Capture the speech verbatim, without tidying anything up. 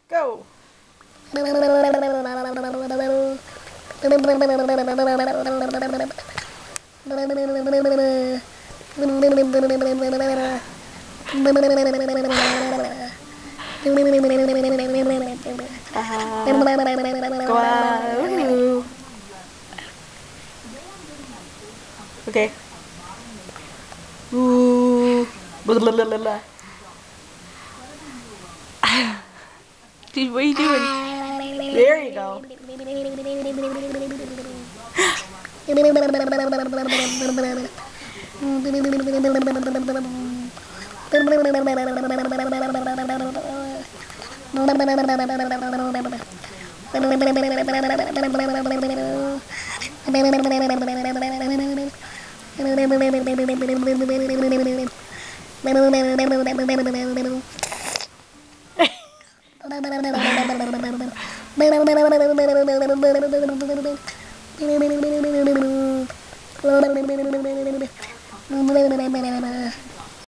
Go. Wow. Okay. Ooh. Blah, blah, blah, blah, blah. Dude, what are you doing? There you go.